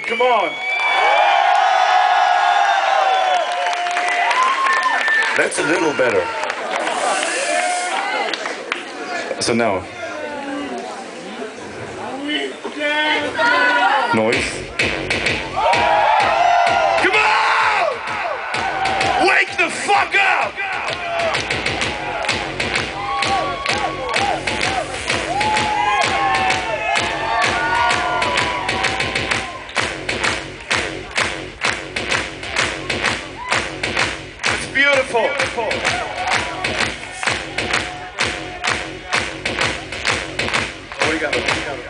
come on. That's a little better. So now. Noise. Come on! Wake the fuck up! It's beautiful. What do you got?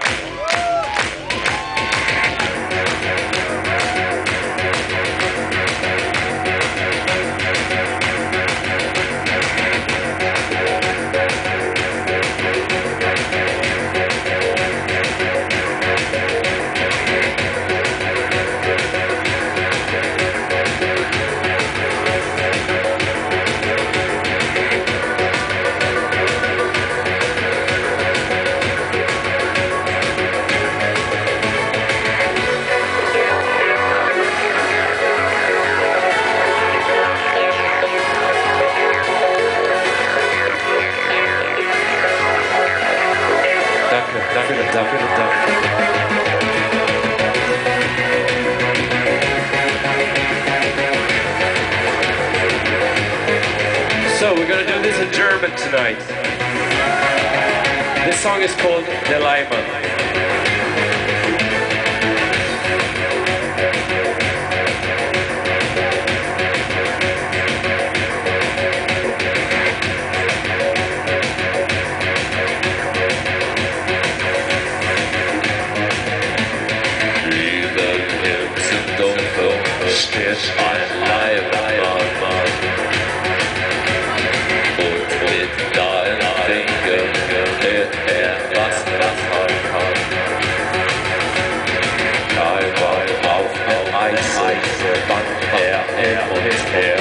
So we're gonna do this in German tonight. This song is called Der Leimann. Steht ein Leimann und mit deinen Fingern geht was kann. Einmal auf dem Eis wandt hin und her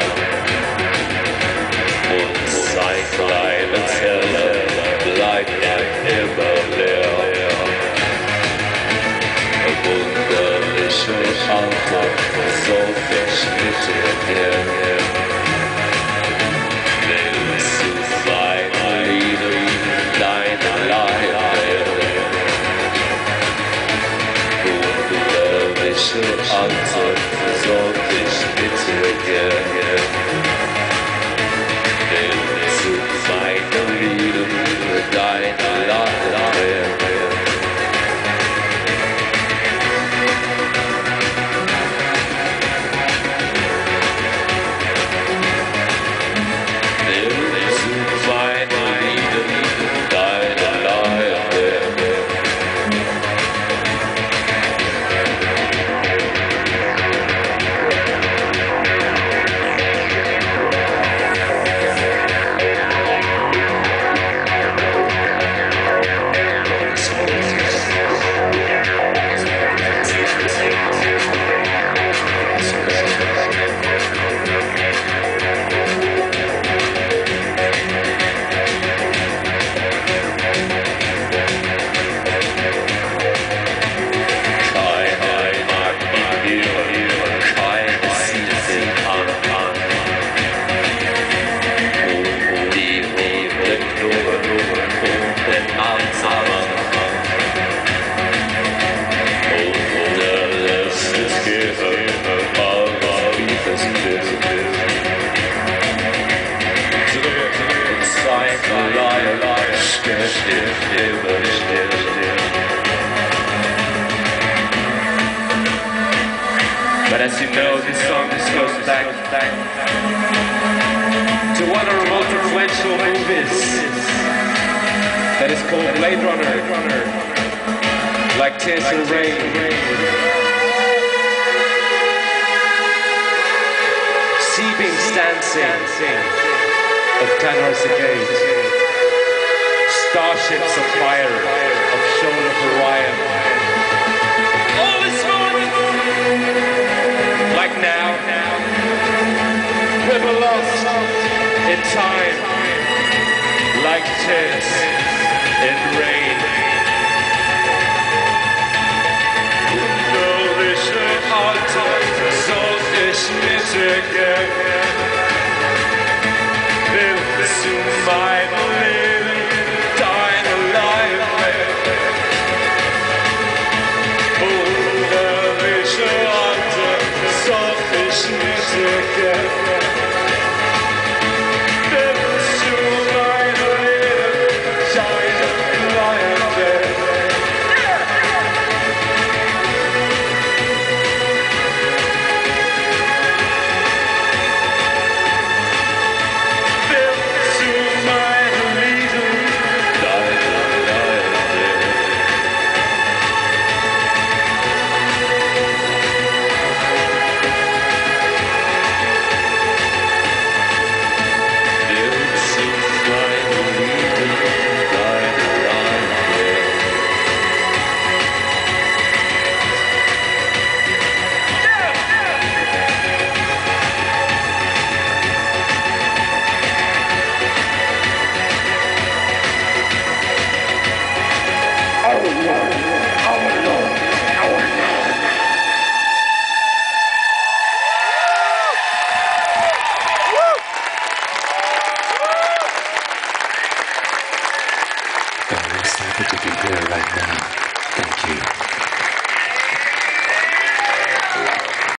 und sein kleines Herz bleibt immer leer. Wunderliche Antwort, so viel Schnitte her. Willst du meine Liebe, deine Leier? Wunderliche Antwort, so viel Schnitte her. Willst du meine Liebe, deine Leier? But as you know, this song goes back to one of our most influential movies that is called Blade Runner, like Tears in Rain. Sea Beams Dancing of Tanhurst Gate, Starships of Fire of Shoal of Orion. All this moment, like now, we're lost in time, like tears in rain. No, together. Willst du mein Leben, deine Leibe? Oder welche Orte soll ich entdecken? Willst du mein Leben, deine Leibe? Very excited to be here right now. Thank you.